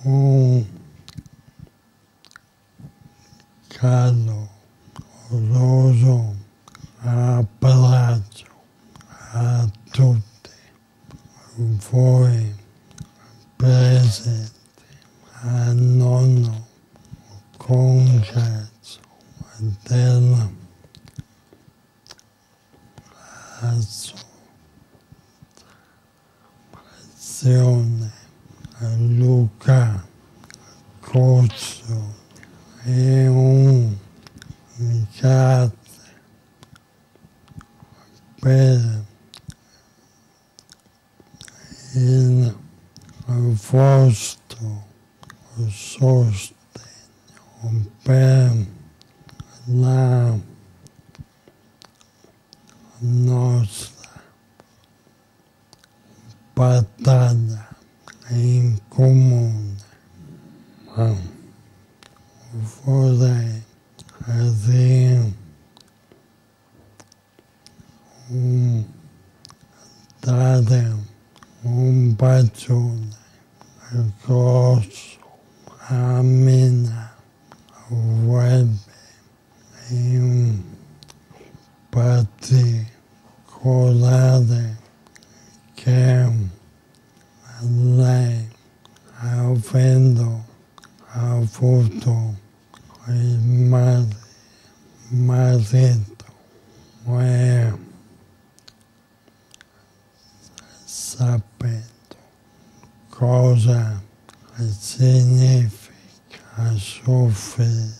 un caloroso abbraccio a tutti voi presenti al nonno congresso dell'associazione Luca Corso e un grazie per il vostro sostegno per la nostra battaglia in comune. Ma vorrei dare un bacione grosso a Mina Web in particolare che lei, avendo avuto il marito e sapendo cosa significa soffrire,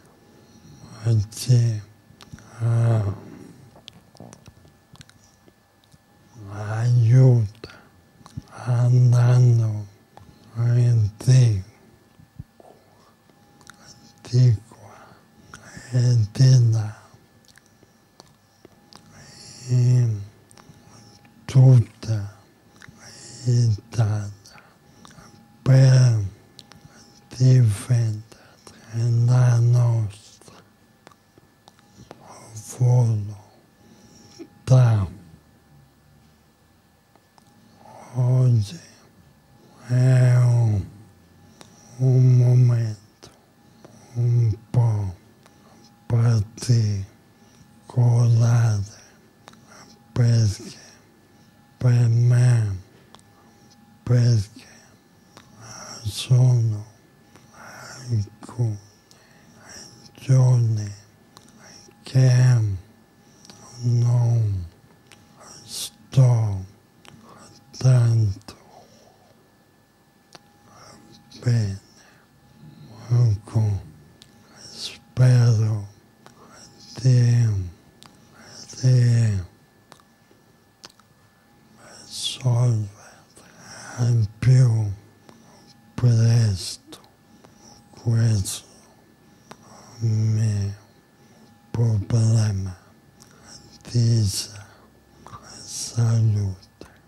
ci aiuta andando di qua e di là in tutta Italia per difendere la nostra volontà. Oggi è un momento un po' particolare perché per me, perché sono alcuni giorni che non sto tanto bene, spero di risolvere al più presto questo mio problema di salute.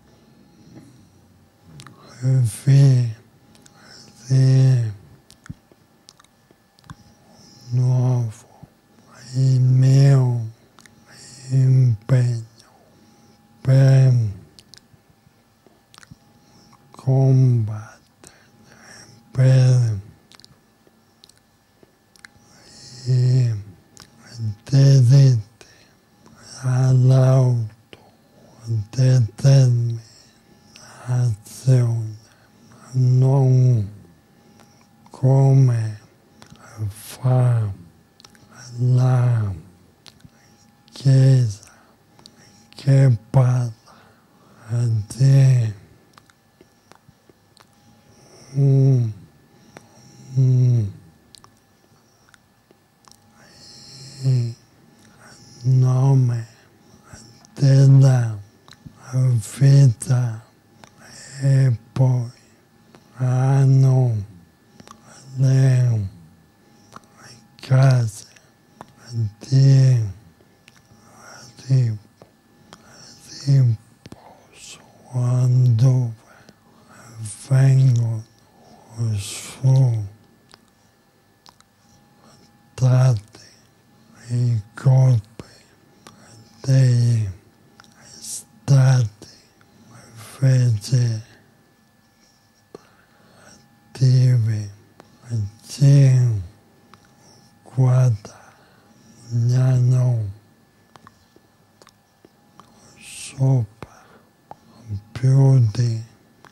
Di nuovo il mio impegno per combattere per i diritti all'autodeterminazione, non come fa la Chiesa che parla di un nome della vita e poi hanno le case di riposo dove vengono sfruttati i corpi degli stati vegetativi sopra più di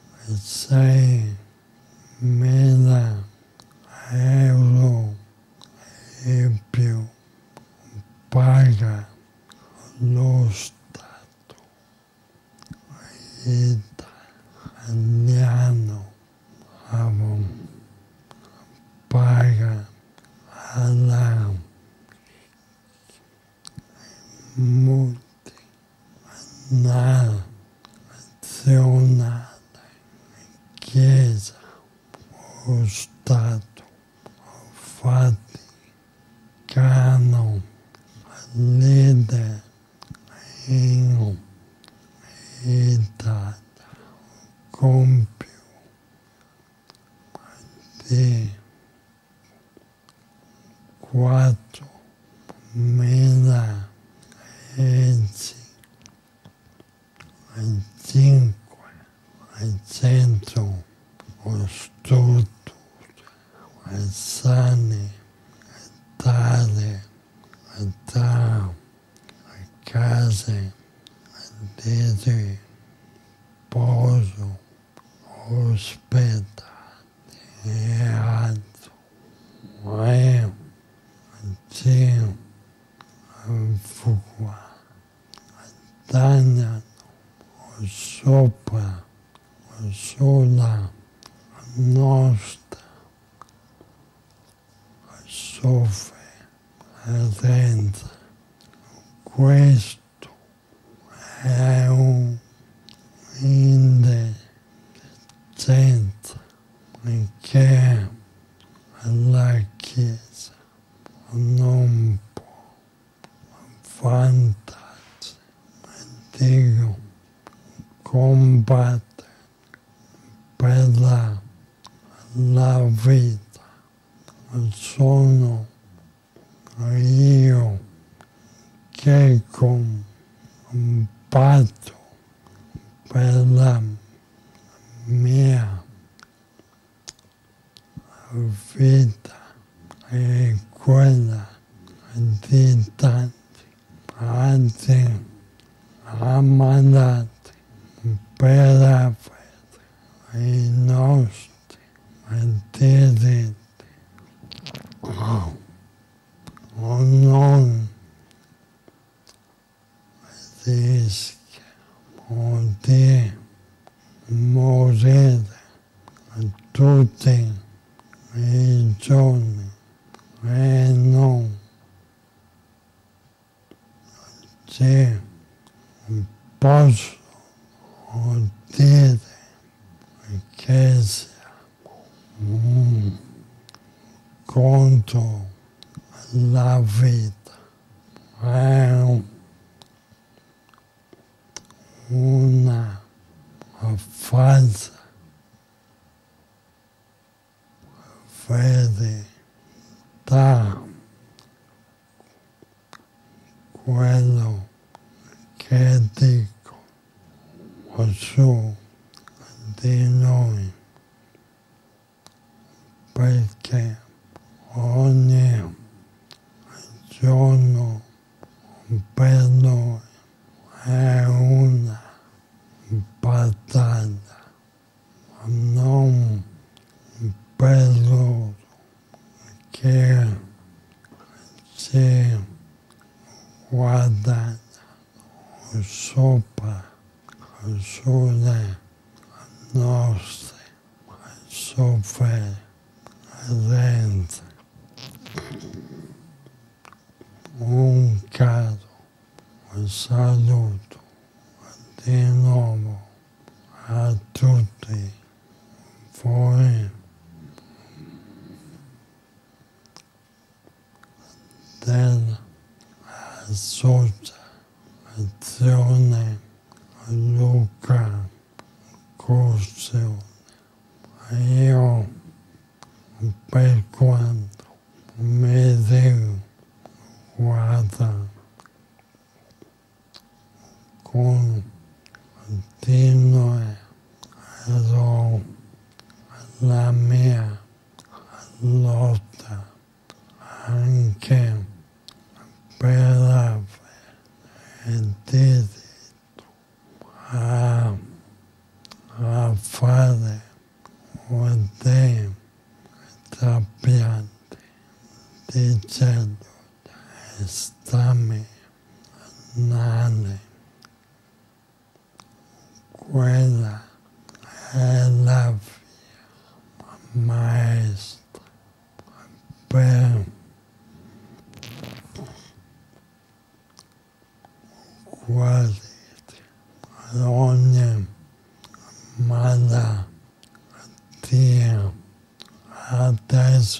6.000 euro in più paga lo Stato italiano, paga alla multinazionale Chiesa o Stato Vaticano, leader in Italia con più di 4.000 e 500 strutture sanitarie da case di riposo, ospedali e altro. E guadagnano sopra sulla nostra sofferenza. Questo è un'indecenza che la Chiesa non può vantarsi di combattere per la vita. Sono io che combatto per la mia vita e quella di tanti altri ammalati per avere i nostri diritti o non rischiano di morire tutti i giorni e non ci posso dire che siamo contro la vita. È una falsa verità quello che dico su di noi, perché ogni giorno per noi è una battaglia, non per loro che si guadagnano sopra sulle nostre sofferenze. Un caro saluto di nuovo a tutti voi dell'associazione Luca Corsone. Io, per quanto mi riguarda, continuerò la mia lotta anche per avere il diritto a fare dei trapianti di cellule staminali. Quella è la via maestra per guarire ogni malattia. Adesso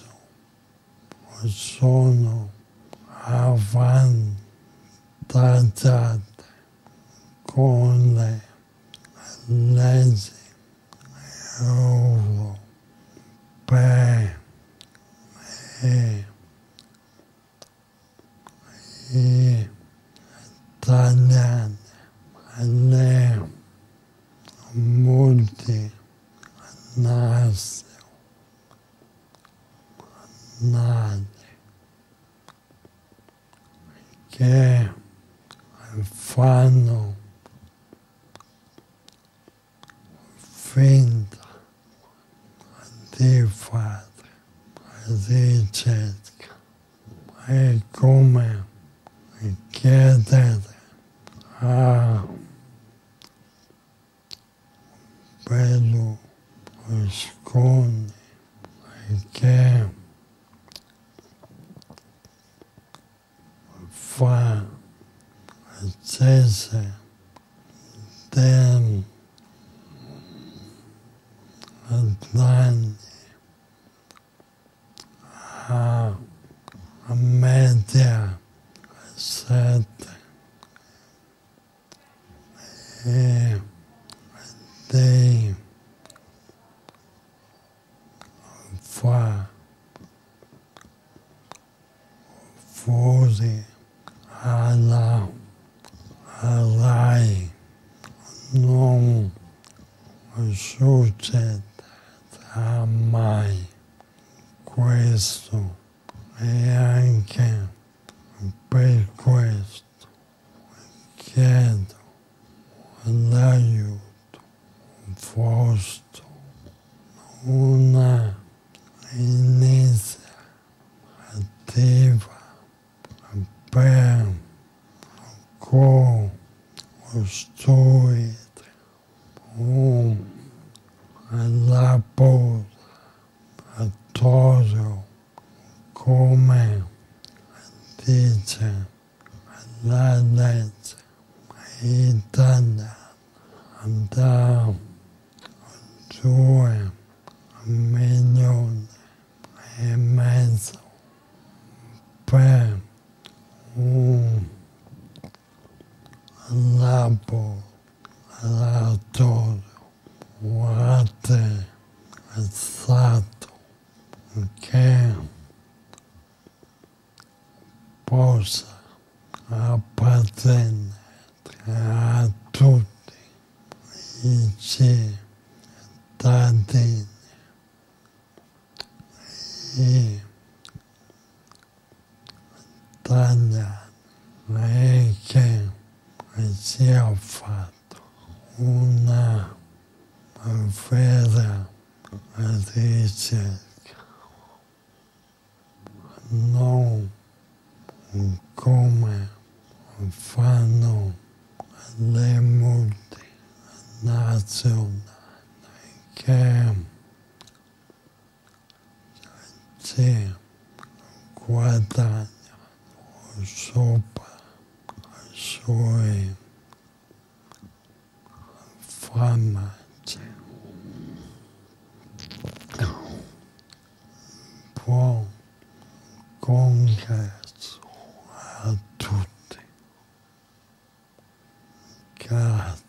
sono avvantaggiate con le leggi europee e italiane, le multinazionali che fanno finta di fare ricerca. È come chiedere a Berlusconi che facesse degli danni a media sette e dei fuori alla RAI. Non succederà mai questo e anche per questo chiedo l'aiuto vostro, una iniziativa per costruire un laboratorio come dice la legge italiana da 2,5 milioni per un laboratorio attrezzato che possa appartenere a tutti i cittadini italiani e che sia fatto una vera ricerca, non come fanno le multinazionali che ci guadagnano sopra sui farmaci. Buon congresso a tutti. Grazie.